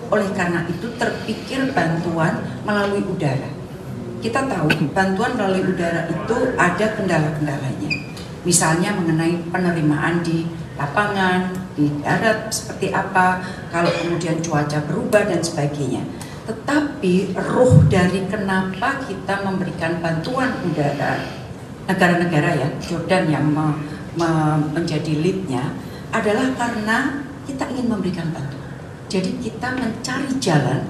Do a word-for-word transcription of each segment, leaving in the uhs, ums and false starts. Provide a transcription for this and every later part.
oleh karena itu terpikir bantuan melalui udara. Kita tahu bantuan melalui udara itu ada kendala-kendalanya. Misalnya mengenai penerimaan di lapangan, di darat seperti apa, kalau kemudian cuaca berubah dan sebagainya. Tetapi ruh dari kenapa kita memberikan bantuan udara, negara-negara ya, Jordan yang me, me, menjadi leadnya, adalah karena kita ingin memberikan bantuan. Jadi kita mencari jalan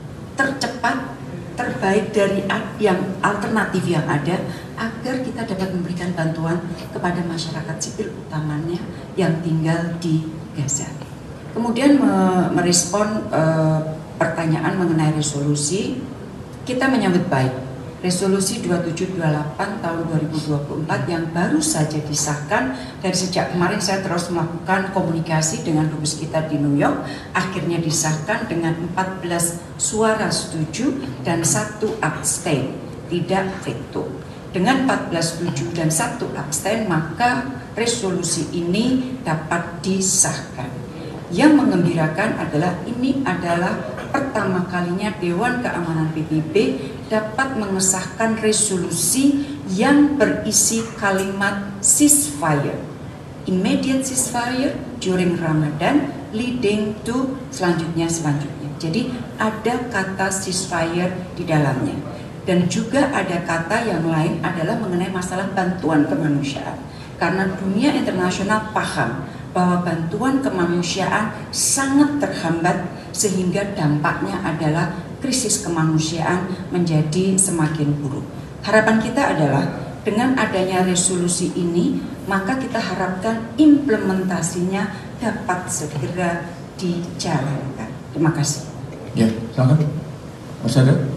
tercepat, terbaik dari yang alternatif yang ada, agar kita dapat memberikan bantuan kepada masyarakat sipil utamanya yang tinggal di Gaza. Kemudian merespon eh, pertanyaan mengenai resolusi, kita menyambut baik resolusi dua puluh tujuh dua puluh delapan tahun dua ribu dua puluh empat yang baru saja disahkan. Dari sejak kemarin saya terus melakukan komunikasi dengan dubes kita di New York, akhirnya disahkan dengan empat belas suara setuju dan satu abstain, tidak veto. Dengan empat belas setuju dan satu abstain, maka resolusi ini dapat disahkan. Yang menggembirakan adalah ini adalah pertama kalinya Dewan Keamanan P B B dapat mengesahkan resolusi yang berisi kalimat ceasefire, immediate ceasefire during Ramadan leading to selanjutnya selanjutnya. Jadi ada kata ceasefire di dalamnya. Dan juga ada kata yang lain adalah mengenai masalah bantuan kemanusiaan. Karena dunia internasional paham bahwa bantuan kemanusiaan sangat terhambat sehingga dampaknya adalah krisis kemanusiaan menjadi semakin buruk. Harapan kita adalah dengan adanya resolusi ini, maka kita harapkan implementasinya dapat segera dijalankan. Terima kasih. Ya, silakan. Mas Ada.